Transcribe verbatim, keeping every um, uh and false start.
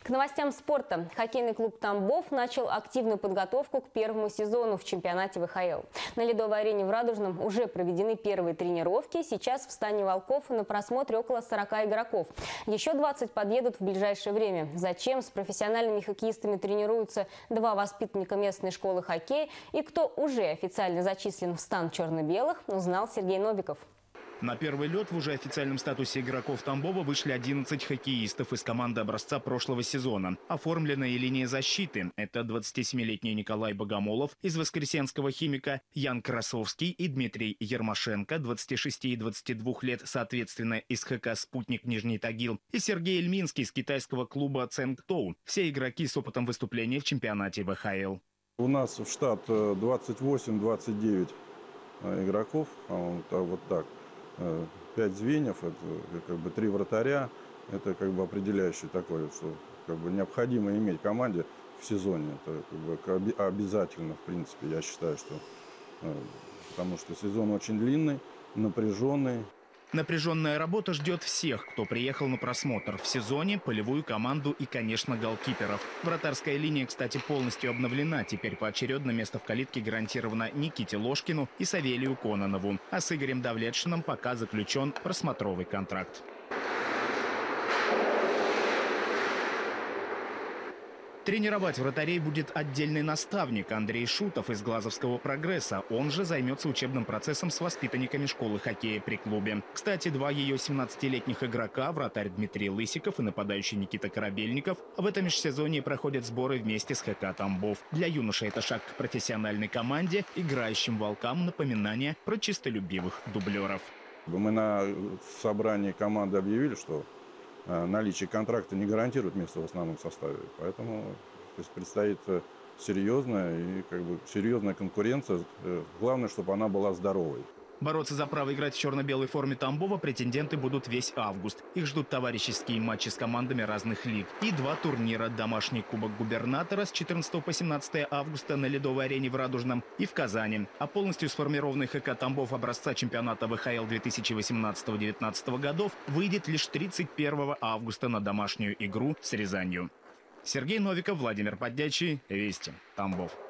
К новостям спорта. Хоккейный клуб «Тамбов» начал активную подготовку к первому сезону в чемпионате вэ ха эл. На ледовой арене в Радужном уже проведены первые тренировки. Сейчас в стане «Волков» на просмотре около сорока игроков. Еще двадцать подъедут в ближайшее время. Зачем с профессиональными хоккеистами тренируются два воспитанника местной школы хоккея и кто уже официально зачислен в стан черно-белых, узнал Сергей Новиков. На первый лед в уже официальном статусе игроков Тамбова вышли одиннадцать хоккеистов из команды образца прошлого сезона. Оформленная линия защиты – это двадцатисемилетний Николай Богомолов из Воскресенского «Химика», Ян Красовский и Дмитрий Ермашенко, двадцати шести и двадцати двух лет, соответственно, из ха ка «Спутник» Нижний Тагил, и Сергей Эльминский из китайского клуба «Цэнктоу». Все игроки с опытом выступления в чемпионате вэ ха эл. У нас в штат двадцать восемь — двадцать девять игроков, вот так. Пять звеньев, это как бы три вратаря, это как бы определяющий такой, что как бы необходимо иметь в команде в сезоне. Это как бы обязательно, в принципе, я считаю, что потому что сезон очень длинный, напряженный. Напряженная работа ждет всех, кто приехал на просмотр. В сезоне полевую команду и, конечно, голкиперов. Вратарская линия, кстати, полностью обновлена. Теперь поочередно место в калитке гарантировано Никите Ложкину и Савелию Кононову. А с Игорем Давлетшиным пока заключен просмотровый контракт. Тренировать вратарей будет отдельный наставник Андрей Шутов из Глазовского «Прогресса». Он же займется учебным процессом с воспитанниками школы хоккея при клубе. Кстати, два ее семнадцатилетних игрока, вратарь Дмитрий Лысиков и нападающий Никита Корабельников, в этом межсезонье проходят сборы вместе с ха ка «Тамбов». Для юношей это шаг к профессиональной команде, играющим волкам напоминание про чистолюбивых дублеров. Мы на собрании команды объявили, что наличие контракта не гарантирует место в основном составе. Поэтому то есть, предстоит серьезная и как бы серьезная конкуренция. Главное, чтобы она была здоровой. Бороться за право играть в черно-белой форме Тамбова претенденты будут весь август. Их ждут товарищеские матчи с командами разных лиг. И два турнира: домашний кубок губернатора с четырнадцатого по семнадцатое августа на ледовой арене в Радужном и в Казани. А полностью сформированный ха ка «Тамбов» образца чемпионата вэ ха эл две тысячи восемнадцатого — две тысячи девятнадцатого годов выйдет лишь тридцать первого августа на домашнюю игру с Рязанью. Сергей Новиков, Владимир Поддячий, Вести, Тамбов.